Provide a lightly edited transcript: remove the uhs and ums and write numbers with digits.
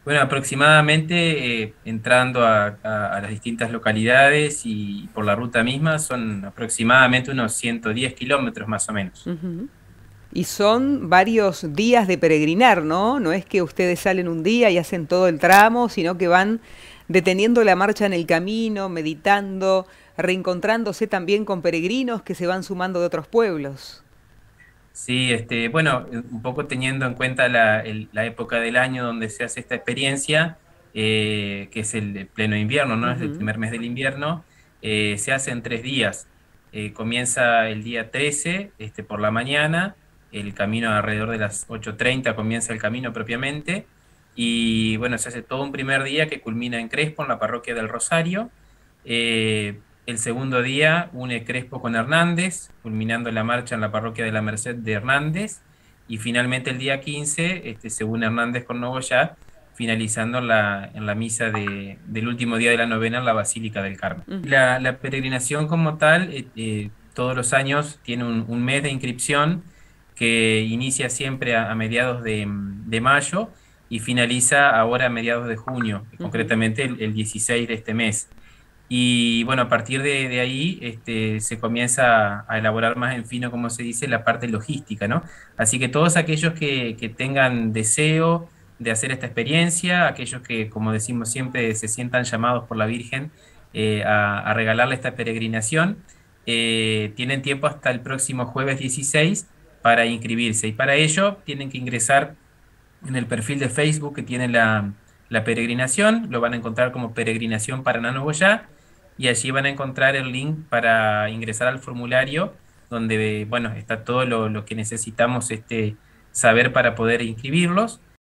Bueno, aproximadamente entrando a las distintas localidades y por la ruta misma son aproximadamente unos 110 kilómetros más o menos. Ujú. Y son varios días de peregrinar, ¿no? No es que ustedes salen un día y hacen todo el tramo, sino que van deteniendo la marcha en el camino, meditando, reencontrándose también con peregrinos que se van sumando de otros pueblos. Sí, bueno, un poco teniendo en cuenta la época del año donde se hace esta experiencia, que es el pleno invierno, ¿no? Es el Ujú. primer mes del invierno, se hace en 3 días. Comienza el día 13, por la mañana, el camino alrededor de las 8:30 comienza el camino propiamente, y bueno, se hace todo un primer día que culmina en Crespo, en la parroquia del Rosario. El segundo día une Crespo con Hernández, culminando la marcha en la parroquia de la Merced de Hernández. Y finalmente el día 15 se une Hernández con Nogoyá, finalizando en la misa del último día de la novena en la Basílica del Carmen. La peregrinación como tal, todos los años tiene un mes de inscripción que inicia siempre a mediados de mayo y finaliza ahora a mediados de junio, Ujú. concretamente el 16 de este mes. Y bueno, a partir de ahí se comienza a elaborar más en fino, como se dice, la parte logística, ¿no? Así que todos aquellos que tengan deseo de hacer esta experiencia, aquellos que, como decimos siempre, se sientan llamados por la Virgen a regalarle esta peregrinación, tienen tiempo hasta el próximo jueves 16 para inscribirse. Y para ello tienen que ingresar en el perfil de Facebook que tiene la peregrinación, lo van a encontrar como Peregrinación Paraná Nogoyá, y allí van a encontrar el link para ingresar al formulario, donde, bueno, está todo lo que necesitamos saber para poder inscribirlos.